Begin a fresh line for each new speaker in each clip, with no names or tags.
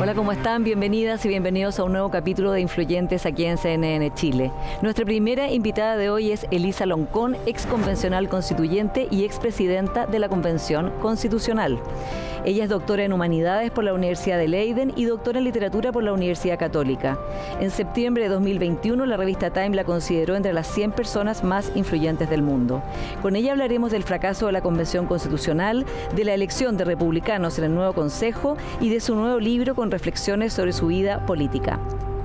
Hola, ¿cómo están? Bienvenidas y bienvenidos a un nuevo capítulo de Influyentes aquí en CNN Chile. Nuestra primera invitada de hoy es Elisa Loncón, ex convencional constituyente y expresidenta de la Convención Constitucional. Ella es doctora en Humanidades por la Universidad de Leiden y doctora en Literatura por la Universidad Católica. En septiembre de 2021, la revista Time la consideró entre las 100 personas más influyentes del mundo. Con ella hablaremos del fracaso de la Convención Constitucional, de la elección de republicanos en el nuevo Consejo y de su nuevo libro con reflexiones sobre su vida política.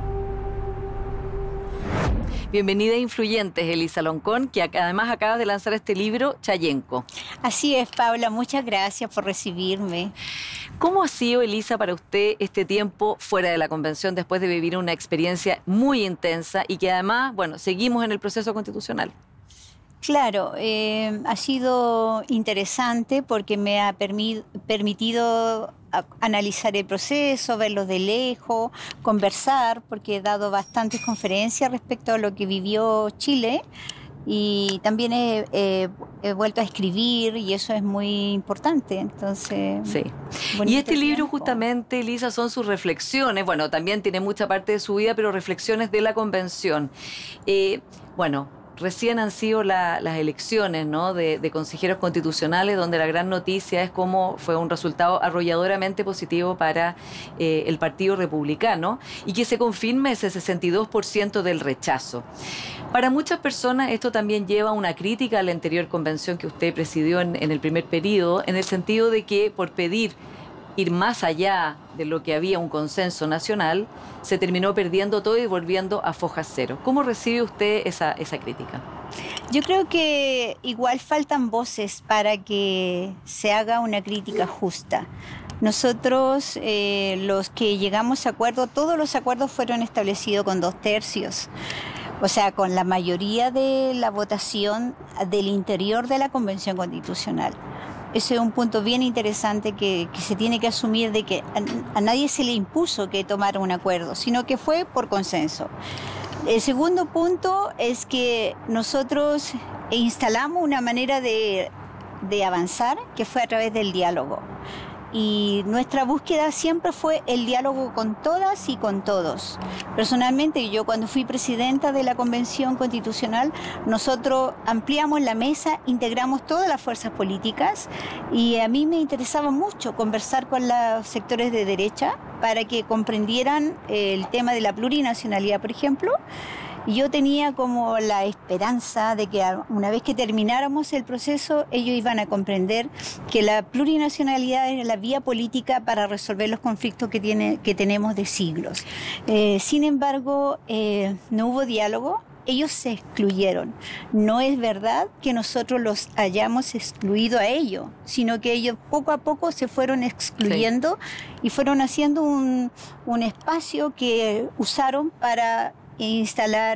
Bienvenida a Influyentes, Elisa Loncón, que además acabas de lanzar este libro, Chayenco.
Así es, Paula, muchas gracias por recibirme.
¿Cómo ha sido, Elisa, para usted este tiempo fuera de la convención después de vivir una experiencia muy intensa y que además, bueno, seguimos en el proceso constitucional?
Claro, ha sido interesante porque me ha permitido analizar el proceso, verlo de lejos, conversar, porque he dado bastantes conferencias respecto a lo que vivió Chile y también he vuelto a escribir y eso es muy importante. Entonces,
sí. Y este libro justamente, Elisa, son sus reflexiones, bueno, también tiene mucha parte de su vida, pero reflexiones de la convención. Recién han sido las elecciones, ¿no?, de consejeros constitucionales, donde la gran noticia es cómo fue un resultado arrolladoramente positivo para el Partido Republicano y que se confirma ese 62% del rechazo. Para muchas personas esto también lleva a una crítica a la anterior convención que usted presidió en el primer periodo, en el sentido de que por pedir ir más allá de lo que había un consenso nacional, se terminó perdiendo todo y volviendo a foja cero. ¿Cómo recibe usted esa crítica?
Yo creo que igual faltan voces para que se haga una crítica justa. Nosotros, los que llegamos a acuerdo, todos los acuerdos fueron establecidos con 2/3. O sea, con la mayoría de la votación del interior de la Convención Constitucional. Ese es un punto bien interesante que se tiene que asumir, de que a nadie se le impuso que tomara un acuerdo, sino que fue por consenso. El segundo punto es que nosotros instalamos una manera de avanzar que fue a través del diálogo. Y nuestra búsqueda siempre fue el diálogo con todas y con todos. Personalmente, yo cuando fui presidenta de la Convención Constitucional, nosotros ampliamos la mesa, integramos todas las fuerzas políticas y a mí me interesaba mucho conversar con los sectores de derecha para que comprendieran el tema de la plurinacionalidad, por ejemplo. Y yo tenía como la esperanza de que una vez que termináramos el proceso, ellos iban a comprender que la plurinacionalidad era la vía política para resolver los conflictos que tenemos de siglos. Sin embargo, no hubo diálogo. Ellos se excluyeron. No es verdad que nosotros los hayamos excluido a ellos, sino que ellos poco a poco se fueron excluyendo, sí, y fueron haciendo un espacio que usaron para instalar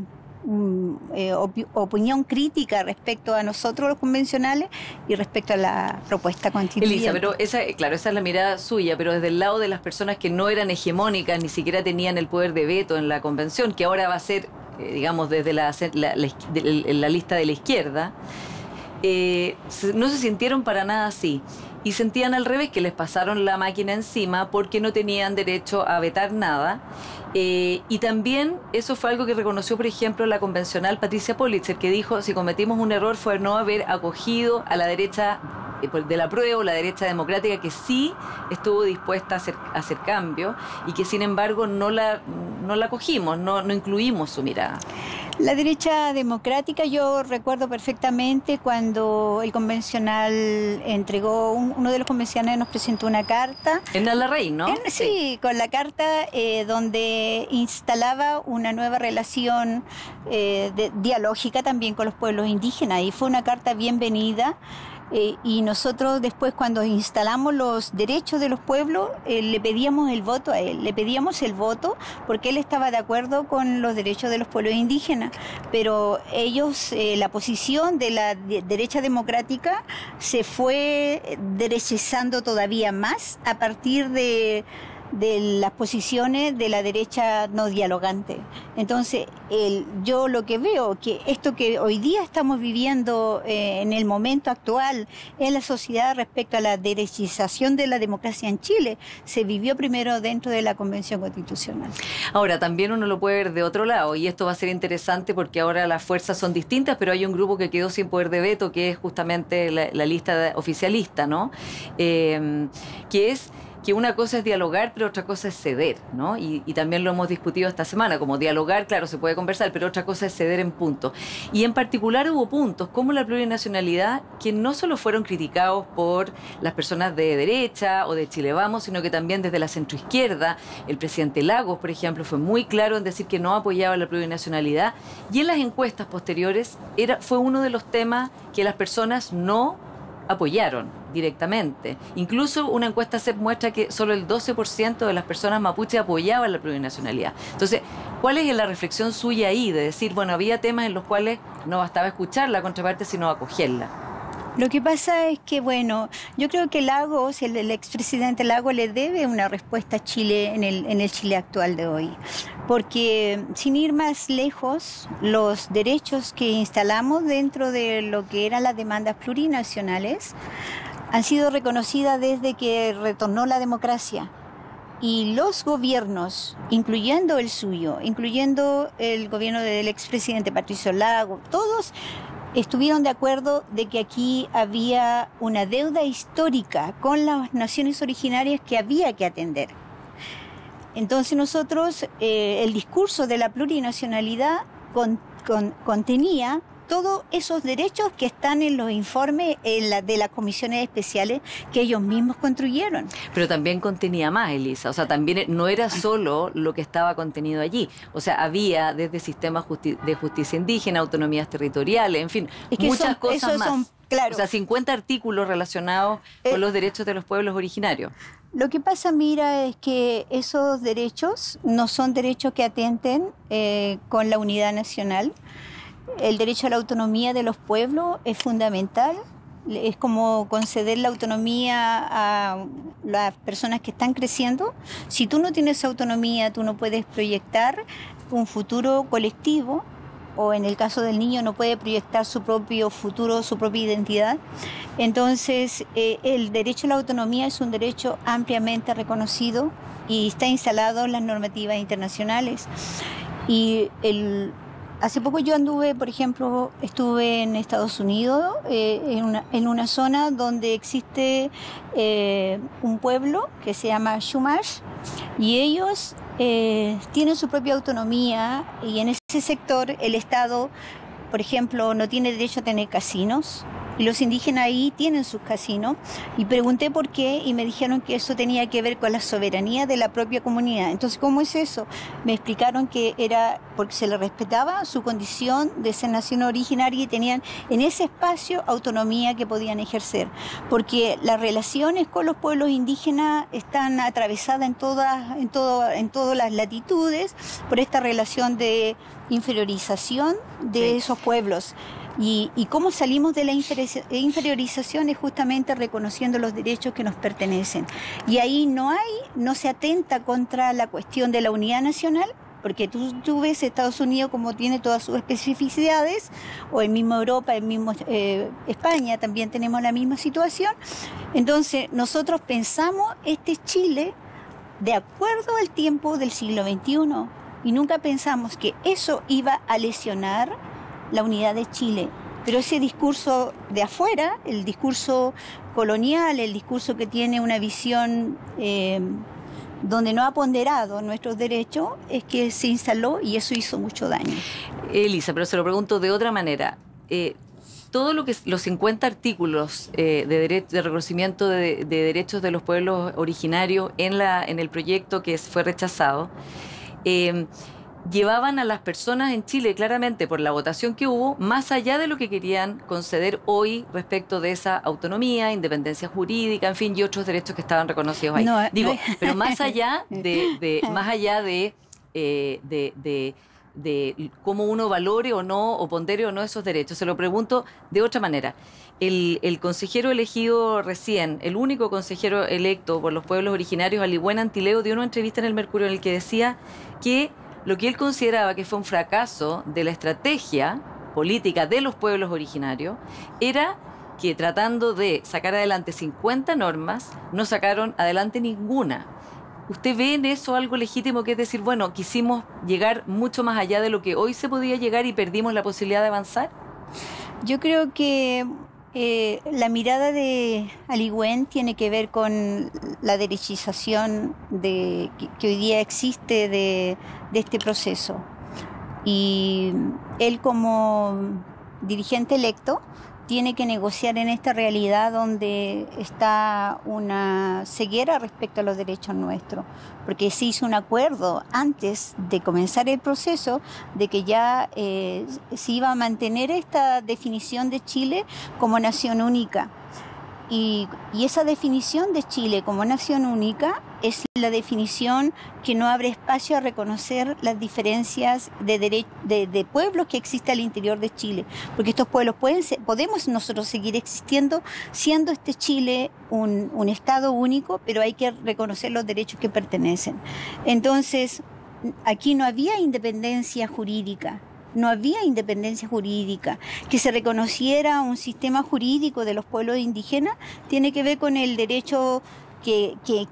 opinión crítica respecto a nosotros los convencionales y respecto a la propuesta constituyente.
Elisa, pero esa es la mirada suya, pero desde el lado de las personas que no eran hegemónicas, ni siquiera tenían el poder de veto en la convención, que ahora va a ser, digamos, desde la lista de la izquierda, no se sintieron para nada así. Y sentían al revés, que les pasaron la máquina encima porque no tenían derecho a vetar nada. Y también eso fue algo que reconoció, por ejemplo, la convencional Patricia Pollitzer, que dijo: si cometimos un error fue no haber acogido a la derecha del apruebo, la derecha democrática, que sí estuvo dispuesta a hacer cambio y que sin embargo no la acogimos, no incluimos su mirada.
La derecha democrática, yo recuerdo perfectamente cuando el convencional entregó, uno de los convencionales nos presentó una carta.
En Larraín, ¿no?
Sí, con la carta donde instalaba una nueva relación dialógica también con los pueblos indígenas, y fue una carta bienvenida. Y nosotros después, cuando instalamos los derechos de los pueblos, le pedíamos el voto a él, porque él estaba de acuerdo con los derechos de los pueblos indígenas, pero ellos, la posición de la derecha democrática se fue derechizando todavía más a partir de de las posiciones de la derecha no dialogante. Entonces, yo lo que veo, que esto que hoy día estamos viviendo en el momento actual en la sociedad respecto a la derechización de la democracia en Chile, se vivió primero dentro de la Convención Constitucional.
Ahora, también uno lo puede ver de otro lado, y esto va a ser interesante porque ahora las fuerzas son distintas, pero hay un grupo que quedó sin poder de veto, que es justamente la lista oficialista, ¿no? Que es que una cosa es dialogar, pero otra cosa es ceder, ¿no? Y también lo hemos discutido esta semana, como dialogar, claro, se puede conversar, pero otra cosa es ceder en puntos. Y en particular hubo puntos como la plurinacionalidad que no solo fueron criticados por las personas de derecha o de Chile Vamos, sino que también desde la centroizquierda. El presidente Lagos, por ejemplo, fue muy claro en decir que no apoyaba la plurinacionalidad, y en las encuestas posteriores fue uno de los temas que las personas no apoyaron directamente. Incluso una encuesta CEP muestra que solo el 12% de las personas mapuche apoyaban la plurinacionalidad. Entonces, ¿cuál es la reflexión suya ahí de decir, bueno, había temas en los cuales no bastaba escuchar la contraparte, sino acogerla?
Lo que pasa es que, bueno, yo creo que Lagos, el expresidente Lagos, le debe una respuesta a Chile en el Chile actual de hoy. Porque, sin ir más lejos, los derechos que instalamos dentro de lo que eran las demandas plurinacionales han sido reconocidas desde que retornó la democracia. Y los gobiernos, incluyendo el suyo, incluyendo el gobierno del expresidente Patricio Lagos, todos estuvieron de acuerdo de que aquí había una deuda histórica con las naciones originarias que había que atender. Entonces nosotros, el discurso de la plurinacionalidad contenía todos esos derechos que están en los informes de las comisiones especiales que ellos mismos construyeron.
Pero también contenía más, Elisa. O sea, también no era solo lo que estaba contenido allí. O sea, había desde sistemas de justicia indígena, autonomías territoriales, en fin, muchas cosas más. Claro. O sea, 50 artículos relacionados con los derechos de los pueblos originarios.
Lo que pasa, mira, es que esos derechos no son derechos que atenten con la unidad nacional. El derecho a la autonomía de los pueblos es fundamental. Es como conceder la autonomía a las personas que están creciendo. Si tú no tienes autonomía, tú no puedes proyectar un futuro colectivo, o en el caso del niño no puede proyectar su propio futuro, su propia identidad. Entonces, el derecho a la autonomía es un derecho ampliamente reconocido y está instalado en las normativas internacionales. Y hace poco yo anduve, por ejemplo, estuve en Estados Unidos, en una zona donde existe un pueblo que se llama Chumash, y ellos tienen su propia autonomía, y en ese sector el Estado, por ejemplo, no tiene derecho a tener casinos. Y los indígenas ahí tienen sus casinos. Y pregunté por qué y me dijeron que eso tenía que ver con la soberanía de la propia comunidad. Entonces, ¿cómo es eso? Me explicaron que era porque se les respetaba su condición de ser nación originaria y tenían en ese espacio autonomía que podían ejercer. Porque las relaciones con los pueblos indígenas están atravesadas en todas las latitudes por esta relación de inferiorización de esos pueblos. Y cómo salimos de la inferiorización es justamente reconociendo los derechos que nos pertenecen. Y ahí no se atenta contra la cuestión de la unidad nacional, porque tú ves Estados Unidos como tiene todas sus especificidades, o el mismo Europa, el mismo España, también tenemos la misma situación. Entonces nosotros pensamos este Chile de acuerdo al tiempo del siglo XXI, y nunca pensamos que eso iba a lesionar la unidad de Chile. Pero ese discurso de afuera, el discurso colonial, el discurso que tiene una visión donde no ha ponderado nuestros derechos, es que se instaló, y eso hizo mucho daño.
Elisa, pero se lo pregunto de otra manera. Todo lo que los 50 artículos de reconocimiento de derechos de los pueblos originarios en el proyecto que fue rechazado, llevaban a las personas en Chile, claramente por la votación que hubo, más allá de lo que querían conceder hoy respecto de esa autonomía, independencia jurídica, en fin, y otros derechos que estaban reconocidos ahí. Pero más allá de de cómo uno valore o no, o pondere o no esos derechos. Se lo pregunto de otra manera. El consejero elegido recién, el único consejero electo por los pueblos originarios, Alihuén Antileo, dio una entrevista en el Mercurio en el que decía que lo que él consideraba que fue un fracaso de la estrategia política de los pueblos originarios era que tratando de sacar adelante 50 normas, no sacaron adelante ninguna. ¿Usted ve en eso algo legítimo, que es decir, bueno, quisimos llegar mucho más allá de lo que hoy se podía llegar y perdimos la posibilidad de avanzar?
Yo creo que la mirada de Alihuén tiene que ver con la derechización que hoy día existe de este proceso. Y él, como dirigente electo, tiene que negociar en esta realidad donde está una ceguera respecto a los derechos nuestros, porque se hizo un acuerdo antes de comenzar el proceso de que ya se iba a mantener esta definición de Chile como nación única. Y esa definición de Chile como nación única es la definición que no abre espacio a reconocer las diferencias de pueblos que existen al interior de Chile, porque estos pueblos podemos nosotros seguir existiendo siendo este Chile un Estado único, pero hay que reconocer los derechos que pertenecen. Entonces, aquí no había independencia jurídica. No había independencia jurídica. Que se reconociera un sistema jurídico de los pueblos indígenas tiene que ver con el derecho que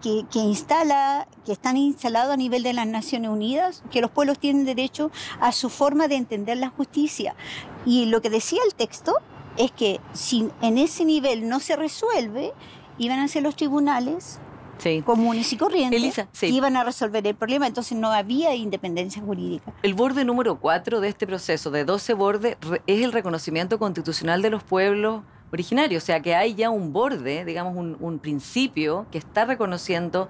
están instalados a nivel de las Naciones Unidas, que los pueblos tienen derecho a su forma de entender la justicia. Y lo que decía el texto es que si en ese nivel no se resuelve, iban a ser los tribunales comunes y corrientes,
Elisa,
iban a resolver el problema. Entonces no había independencia jurídica.
El borde número 4 de este proceso, de 12 bordes, es el reconocimiento constitucional de los pueblos originarios. O sea, que hay ya un borde, digamos, un principio que está reconociendo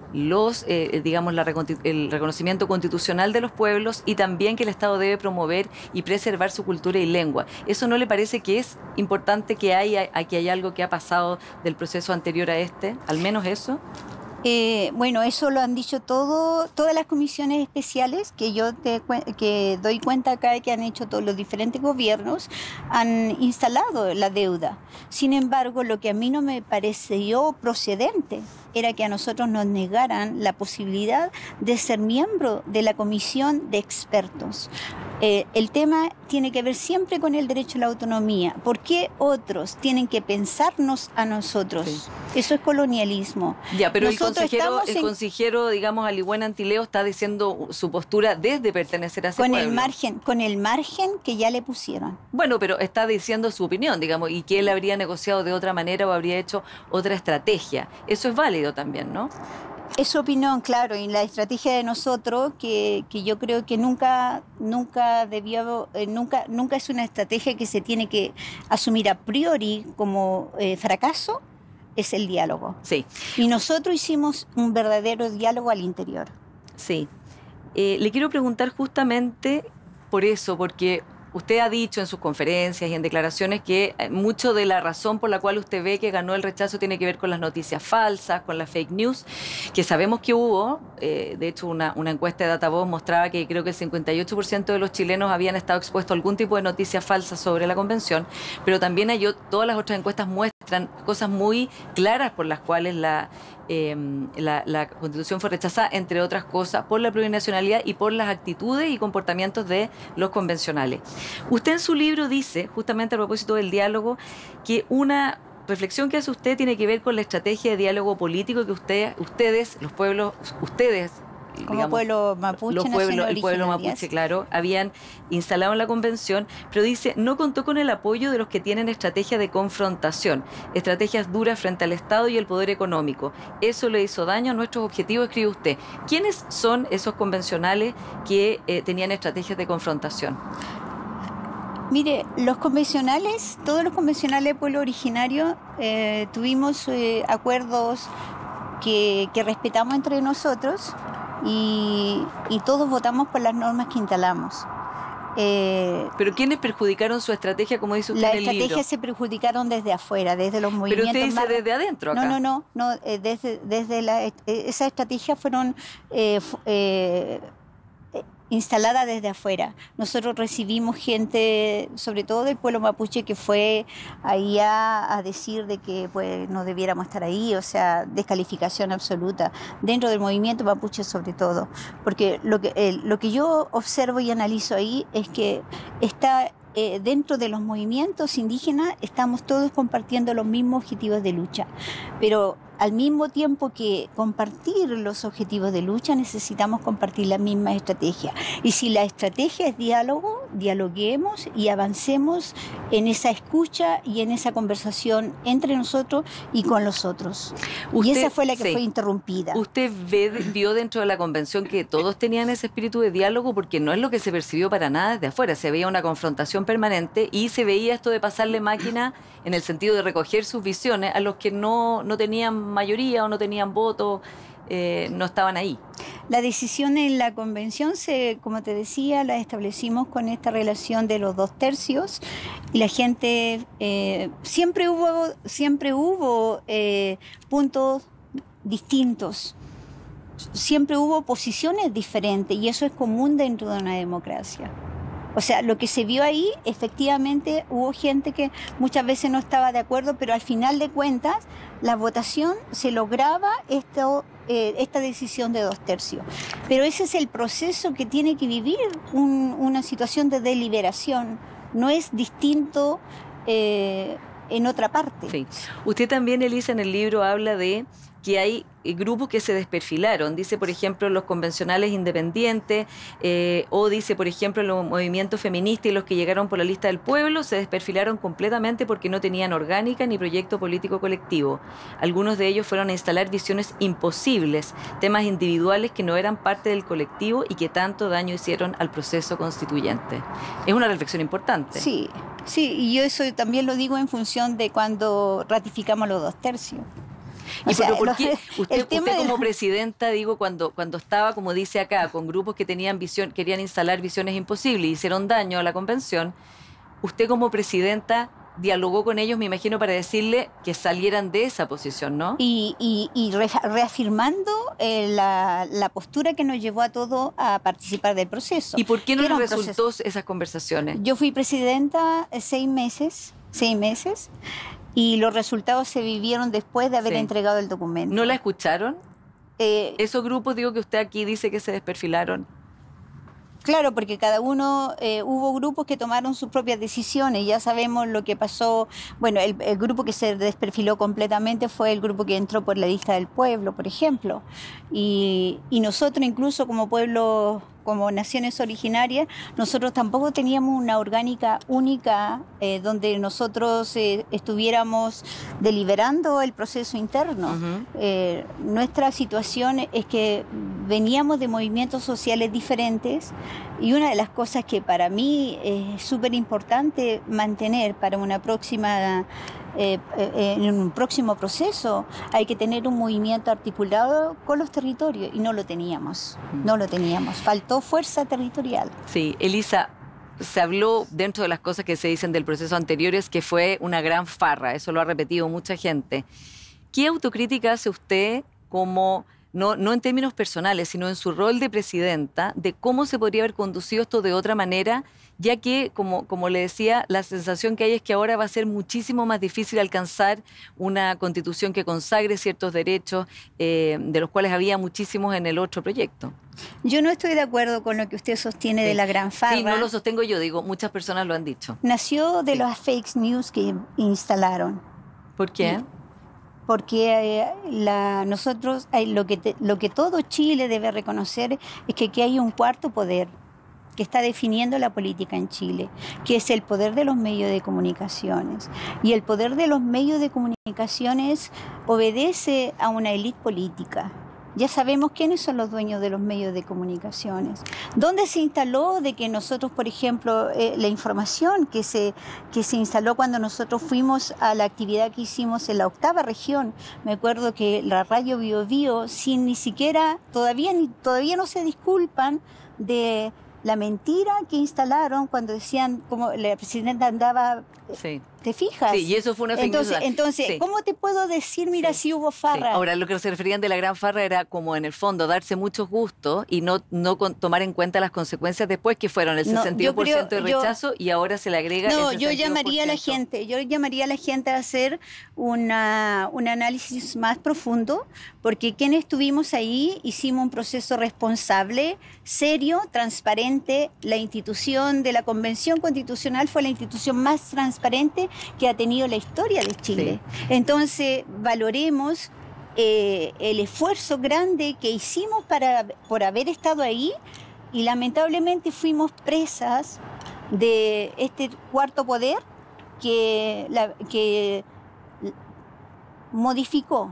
el reconocimiento constitucional de los pueblos, y también que el Estado debe promover y preservar su cultura y lengua. ¿Eso no le parece que es importante, que haya algo que ha pasado del proceso anterior a este? ¿Al menos eso?
Bueno, eso lo han dicho todas las comisiones especiales que que doy cuenta acá, que han hecho todos los diferentes gobiernos, han instalado la deuda. Sin embargo, lo que a mí no me pareció procedente era que a nosotros nos negaran la posibilidad de ser miembro de la comisión de expertos. El tema tiene que ver siempre con el derecho a la autonomía. ¿Por qué otros tienen que pensarnos a nosotros? Sí. Eso es colonialismo.
Ya, pero el consejero, digamos, Alihuén Antileo está diciendo su postura desde pertenecer a ese pueblo.
Con el margen que ya le pusieron.
Bueno, pero está diciendo su opinión, digamos, y que él habría negociado de otra manera o habría hecho otra estrategia. Eso es válido también, ¿no?
Es su opinión, claro, y la estrategia de nosotros, que yo creo que nunca es una estrategia que se tiene que asumir a priori como fracaso, es el diálogo.
Sí.
Y nosotros hicimos un verdadero diálogo al interior.
Sí. Le quiero preguntar justamente por eso, porque usted ha dicho en sus conferencias y en declaraciones que mucho de la razón por la cual usted ve que ganó el rechazo tiene que ver con las noticias falsas, con las fake news, que sabemos que hubo. De hecho, una encuesta de Datavoz mostraba que creo que el 58% de los chilenos habían estado expuestos a algún tipo de noticias falsas sobre la convención, pero también todas las otras encuestas muestran cosas muy claras por las cuales la Constitución fue rechazada, entre otras cosas, por la plurinacionalidad y por las actitudes y comportamientos de los convencionales. Usted en su libro dice, justamente a propósito del diálogo, que una reflexión que hace usted tiene que ver con la estrategia de diálogo político que ustedes, los pueblos,
como
digamos,
pueblo mapuche,
el pueblo mapuche, claro, habían instalado en la convención, pero dice, no contó con el apoyo de los que tienen estrategia de confrontación, estrategias duras frente al Estado y el poder económico. Eso le hizo daño a nuestros objetivos, escribe usted. ¿Quiénes son esos convencionales que tenían estrategias de confrontación?
Mire, todos los convencionales de pueblo originario tuvimos acuerdos que respetamos entre nosotros, y todos votamos por las normas que instalamos.
¿Pero quiénes perjudicaron su estrategia, como dice usted en el libro?
La estrategia se perjudicaron desde afuera, desde los movimientos.
Pero usted dice desde adentro acá.
No, desde esa estrategia fueron instalada desde afuera. Nosotros recibimos gente, sobre todo del pueblo mapuche, que fue ahí a decir de que pues, no debiéramos estar ahí, o sea, descalificación absoluta, dentro del movimiento mapuche sobre todo. Porque lo que yo observo y analizo ahí es que dentro de los movimientos indígenas estamos todos compartiendo los mismos objetivos de lucha, pero al mismo tiempo que compartir los objetivos de lucha, necesitamos compartir la misma estrategia. Y si la estrategia es diálogo, dialoguemos y avancemos en esa escucha y en esa conversación entre nosotros y con los otros. Y esa fue la que fue interrumpida.
¿Usted vio dentro de la convención que todos tenían ese espíritu de diálogo? Porque no es lo que se percibió para nada desde afuera. Se veía una confrontación permanente y se veía esto de pasarle máquina en el sentido de recoger sus visiones a los que no tenían mayoría o no tenían voto, no estaban ahí.
La decisión en la convención, como te decía, la establecimos con esta relación de los 2/3 y la gente, siempre hubo puntos distintos, siempre hubo posiciones diferentes y eso es común dentro de una democracia. O sea, lo que se vio ahí, efectivamente, hubo gente que muchas veces no estaba de acuerdo, pero al final de cuentas, la votación se lograba esta decisión de 2/3. Pero ese es el proceso que tiene que vivir una situación de deliberación. No es distinto en otra parte.
Sí. Usted también, Elisa, en el libro habla de que hay grupos que se desperfilaron. Dice, por ejemplo, los convencionales independientes, o dice, por ejemplo, los movimientos feministas y los que llegaron por la lista del pueblo se desperfilaron completamente porque no tenían orgánica ni proyecto político colectivo. Algunos de ellos fueron a instalar visiones imposibles, temas individuales que no eran parte del colectivo y que tanto daño hicieron al proceso constituyente. Es una reflexión importante.
Sí, y yo eso también lo digo en función de cuando ratificamos los 2/3.
¿Y por qué usted como presidenta, digo, cuando estaba, como dice acá, con grupos que tenían querían instalar visiones imposibles y hicieron daño a la convención, usted como presidenta dialogó con ellos, me imagino, para decirle que salieran de esa posición, ¿no?
Y reafirmando la postura que nos llevó a todos a participar del proceso.
¿Y por qué no les resultó esas conversaciones?
Yo fui presidenta 6 meses, y los resultados se vivieron después de haber entregado el documento.
¿No la escucharon? Esos grupos, digo, que usted aquí dice que se desperfilaron.
Claro, porque cada uno, hubo grupos que tomaron sus propias decisiones, ya sabemos lo que pasó. Bueno, el grupo que se desperfiló completamente fue el grupo que entró por la lista del pueblo, por ejemplo. Y nosotros incluso como pueblo, como naciones originarias, nosotros tampoco teníamos una orgánica única donde nosotros estuviéramos deliberando el proceso interno. Nuestra situación es que veníamos de movimientos sociales diferentes y una de las cosas que para mí es súper importante mantener para una próxima en un próximo proceso hay que tener un movimiento articulado con los territorios y no lo teníamos, faltó fuerza territorial.
Sí, Elisa, se habló dentro de las cosas que se dicen del proceso anteriores que fue una gran farra, eso lo ha repetido mucha gente. ¿Qué autocrítica hace usted como, no en términos personales, sino en su rol de presidenta, de cómo se podría haber conducido esto de otra manera, ya que, como le decía, la sensación que hay es que ahora va a ser muchísimo más difícil alcanzar una constitución que consagre ciertos derechos, de los cuales había muchísimos en el otro proyecto?
Yo no estoy de acuerdo con lo que usted sostiene de la gran farra.
Sí, no lo sostengo yo, digo, muchas personas lo han dicho.
Nació de las fake news que instalaron.
¿Por qué?
Porque nosotros, lo que todo Chile debe reconocer es que aquí hay un cuarto poder que está definiendo la política en Chile, que es el poder de los medios de comunicaciones. Y el poder de los medios de comunicaciones obedece a una élite política. Ya sabemos quiénes son los dueños de los medios de comunicaciones. ¿Dónde se instaló de que nosotros, por ejemplo, la información que se instaló cuando nosotros fuimos a la actividad que hicimos en la 8ª región? Me acuerdo que la radio Bio Bio, sin ni siquiera, todavía no se disculpan de la mentira que instalaron cuando decían, como la presidenta andaba ¿Te fijas?
Sí, y eso fue una fake news.
Entonces,
Sí.
¿cómo te puedo decir, mira,
Sí,
si hubo farra?
sí. Ahora, lo que se referían de la gran farra era como en el fondo darse muchos gustos y no tomar en cuenta las consecuencias después, que fueron el
No,
62% de rechazo y ahora se le agrega
No,
el 62%.
yo llamaría a la gente a hacer un análisis más profundo, porque quienes estuvimos ahí hicimos un proceso responsable, serio, transparente. La institución de la Convención Constitucional fue la institución más transparente que ha tenido la historia de Chile. Sí. Entonces, valoremos el esfuerzo grande que hicimos por haber estado ahí, y lamentablemente fuimos presas de este cuarto poder que modificó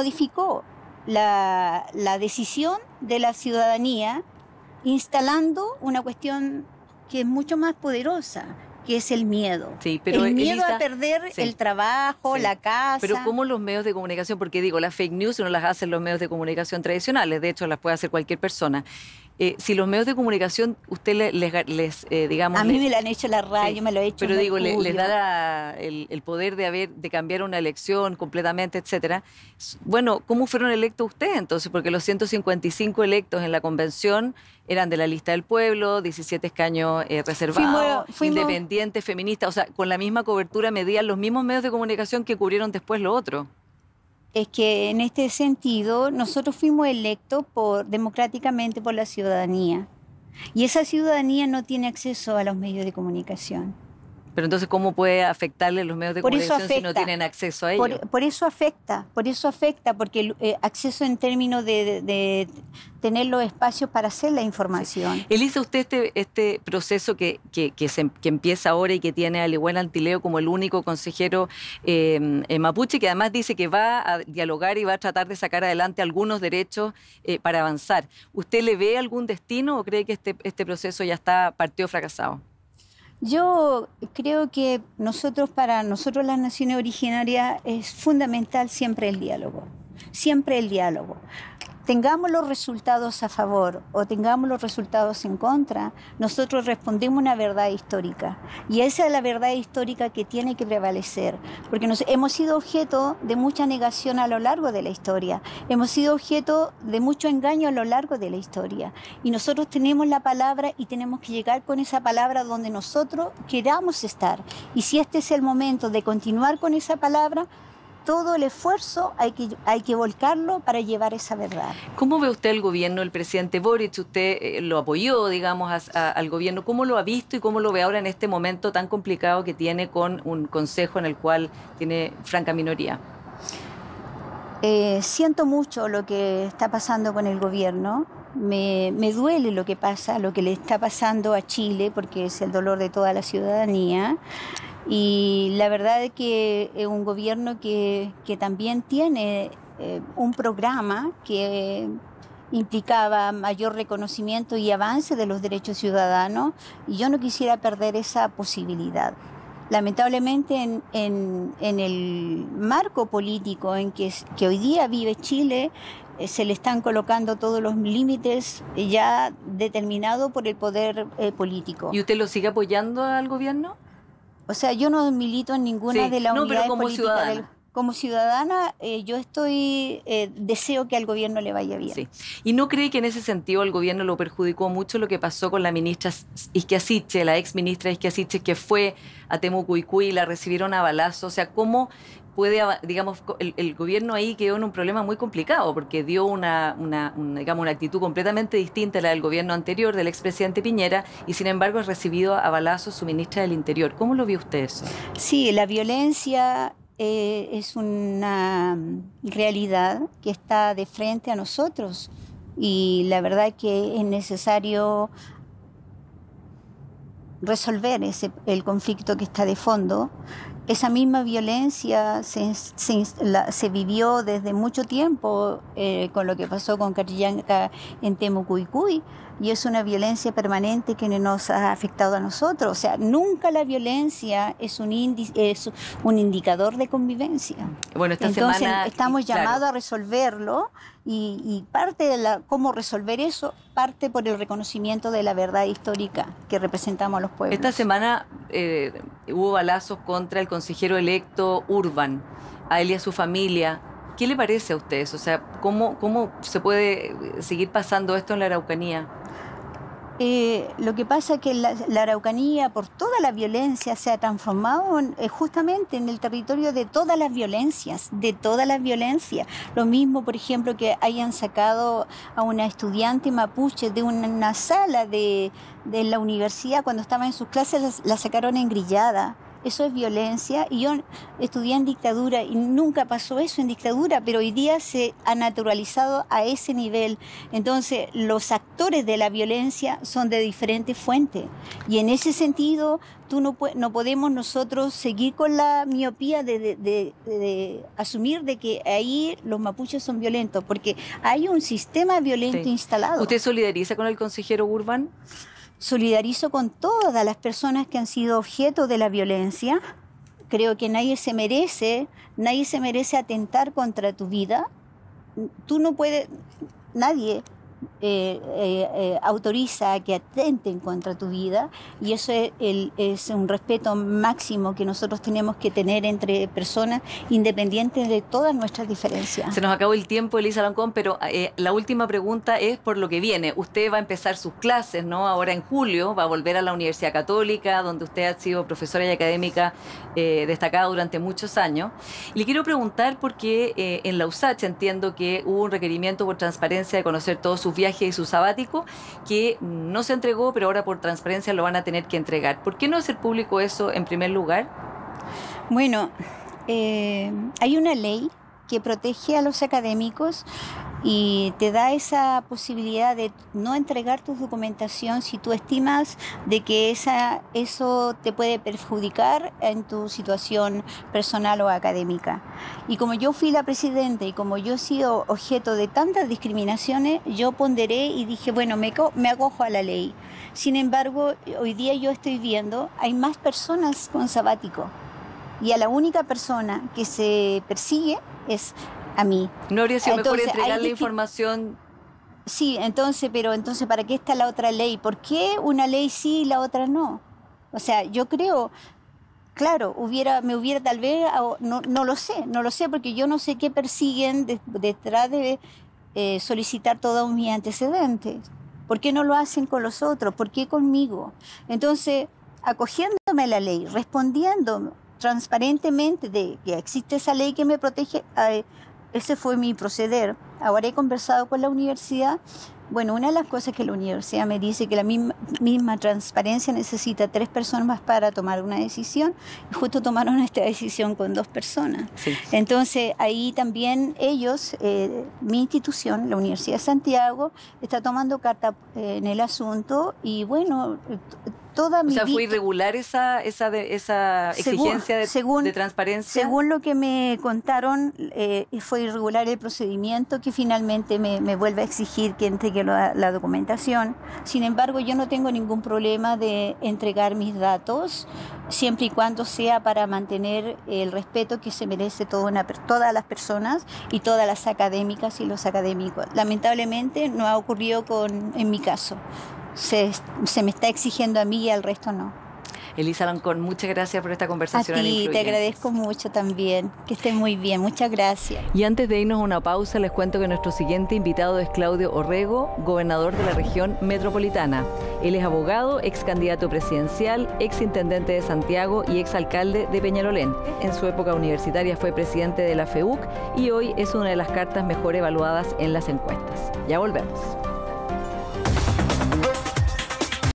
la decisión de la ciudadanía, instalando una cuestión que es mucho más poderosa, que es el miedo.
Sí, pero
el miedo
Elisa,
a perder el trabajo, la casa.
Pero ¿cómo los medios de comunicación? Porque digo, las fake news no las hacen los medios de comunicación tradicionales, de hecho las puede hacer cualquier persona. Si los medios de comunicación, usted digamos...
A mí me lo han hecho la radio, sí, me lo he hecho.
Pero digo, les da el poder de cambiar una elección completamente, etcétera. Bueno, ¿cómo fueron electos ustedes entonces? Porque los 155 electos en la convención eran de la lista del pueblo, 17 escaños reservados, independientes, feministas, o sea, con la misma cobertura medían los mismos medios de comunicación que cubrieron después lo otro.
Es que en este sentido nosotros fuimos electos democráticamente por la ciudadanía, y esa ciudadanía no tiene acceso a los medios de comunicación.
Pero entonces, ¿cómo puede afectarle los medios de comunicación si no tienen acceso a ellos?
Por eso afecta, porque el acceso en términos de tener los espacios para hacer la información.
Sí. Elisa, usted este proceso que empieza ahora y que tiene a Lihuen Antileo como el único consejero mapuche, que además dice que va a dialogar y va a tratar de sacar adelante algunos derechos para avanzar. ¿Usted le ve algún destino o cree que este proceso ya partió fracasado?
Yo creo que para nosotros las naciones originarias es fundamental siempre el diálogo, siempre el diálogo. Tengamos los resultados a favor o tengamos los resultados en contra, nosotros respondemos una verdad histórica, y esa es la verdad histórica que tiene que prevalecer, porque hemos sido objeto de mucha negación a lo largo de la historia, hemos sido objeto de mucho engaño a lo largo de la historia, y nosotros tenemos la palabra y tenemos que llegar con esa palabra donde nosotros queramos estar, y si este es el momento de continuar con esa palabra, todo el esfuerzo hay que volcarlo para llevar esa verdad.
¿Cómo ve usted el gobierno del presidente Boric? Usted lo apoyó, digamos, al gobierno. ¿Cómo lo ha visto y cómo lo ve ahora en este momento tan complicado que tiene con un consejo en el cual tiene franca minoría?
Siento mucho lo que está pasando con el gobierno. Me duele lo que le está pasando a Chile, porque es el dolor de toda la ciudadanía. Y la verdad es que es un gobierno que también tiene un programa que implicaba mayor reconocimiento y avance de los derechos ciudadanos, y yo no quisiera perder esa posibilidad. Lamentablemente en el marco político en que hoy día vive Chile, se le están colocando todos los límites ya determinados por el poder político.
¿Y usted lo sigue apoyando al gobierno?
O sea, yo no milito en ninguna de las unidades políticas. Como ciudadana, yo deseo que al gobierno le vaya bien.
Sí. ¿Y no cree que en ese sentido el gobierno lo perjudicó mucho lo que pasó con la ministra Isquia Siche, la ex ministra Isquia Siche, que fue a Temucuicú y la recibieron a balazo? O sea, ¿cómo puede, digamos, el gobierno ahí quedó en un problema muy complicado, porque dio una actitud completamente distinta a la del gobierno anterior, del expresidente Piñera, y sin embargo es recibido a balazos su ministra del Interior? ¿Cómo lo vio usted eso?
Sí, la violencia es una realidad que está de frente a nosotros, y la verdad que es necesario resolver el conflicto que está de fondo. Esa misma violencia se vivió desde mucho tiempo con lo que pasó con Catrillanca en Temucuicú, y es una violencia permanente que nos ha afectado a nosotros. O sea, nunca la violencia es un indicador de convivencia.
Bueno,
Entonces, estamos llamados a resolverlo, Y parte de cómo resolver eso parte por el reconocimiento de la verdad histórica que representamos a los pueblos.
Esta semana hubo balazos contra el consejero electo Urban, a él y a su familia. ¿Qué le parece a ustedes? O sea, ¿cómo se puede seguir pasando esto en la Araucanía?
Lo que pasa es que la Araucanía, por toda la violencia, se ha transformado justamente en el territorio de todas las violencias, Lo mismo, por ejemplo, que hayan sacado a una estudiante mapuche de una sala de la universidad cuando estaba en sus clases, la sacaron engrillada. Eso es violencia, y yo estudié en dictadura y nunca pasó eso en dictadura, pero hoy día se ha naturalizado a ese nivel. Entonces, los actores de la violencia son de diferentes fuentes, y en ese sentido no podemos nosotros seguir con la miopía de asumir de que ahí los mapuches son violentos, porque hay un sistema violento instalado.
¿Usted solidariza con el consejero Urban?
Solidarizo con todas las personas que han sido objeto de la violencia. Creo que nadie se merece atentar contra tu vida. Tú no puedes, nadie autoriza a que atenten contra tu vida, y eso es un respeto máximo que nosotros tenemos que tener entre personas, independientes de todas nuestras diferencias.
Se nos acabó el tiempo, Elisa Alarcón, pero la última pregunta es por lo que viene. Usted va a empezar sus clases, ¿no? Ahora en julio va a volver a la Universidad Católica, donde usted ha sido profesora y académica destacada durante muchos años. Y le quiero preguntar porque en la USACH entiendo que hubo un requerimiento por transparencia de conocer todos sus viajes y su sabático, que no se entregó, pero ahora por transparencia lo van a tener que entregar. ¿Por qué no hacer público eso en primer lugar?
Bueno, hay una ley que protege a los académicos y te da esa posibilidad de no entregar tu documentación si tú estimas de que eso te puede perjudicar en tu situación personal o académica. Y como yo fui la presidenta y como yo he sido objeto de tantas discriminaciones, yo ponderé y dije, bueno, me acojo a la ley. Sin embargo, hoy día yo estoy viendo, hay más personas con sabático, y a la única persona que se persigue es a mí.
¿No habría sido mejor entregar la información?
Sí, pero entonces, ¿para qué está la otra ley? ¿Por qué una ley sí y la otra no? O sea, yo creo, claro, me hubiera tal vez, no lo sé, porque yo no sé qué persiguen detrás de solicitar todos mis antecedentes. ¿Por qué no lo hacen con los otros? ¿Por qué conmigo? Entonces, acogiéndome a la ley, respondiendo transparentemente de que existe esa ley que me protege, ese fue mi proceder. Ahora he conversado con la universidad. Bueno, una de las cosas que la universidad me dice que la misma transparencia necesita 3 personas más para tomar una decisión, y justo tomaron esta decisión con 2 personas.
Sí.
Entonces, ahí también ellos, mi institución, la Universidad de Santiago, está tomando carta en el asunto, y bueno, toda mi vida...
O sea, ¿fue irregular esa exigencia de transparencia?
Según lo que me contaron, fue irregular el procedimiento, que finalmente me vuelve a exigir que entregue la documentación. Sin embargo, yo no tengo ningún problema de entregar mis datos, siempre y cuando sea para mantener el respeto que se merece todas las personas y todas las académicas y los académicos. Lamentablemente no ha ocurrido en mi caso. Se me está exigiendo a mí y al resto no.
Elisa Alarcón, muchas gracias por esta conversación.
A ti, te agradezco mucho también. Que estés muy bien, muchas gracias.
Y antes de irnos a una pausa, les cuento que nuestro siguiente invitado es Claudio Orrego, gobernador de la región metropolitana. Él es abogado, ex candidato presidencial, ex intendente de Santiago y ex alcalde de Peñalolén. En su época universitaria fue presidente de la FEUC y hoy es una de las cartas mejor evaluadas en las encuestas. Ya volvemos.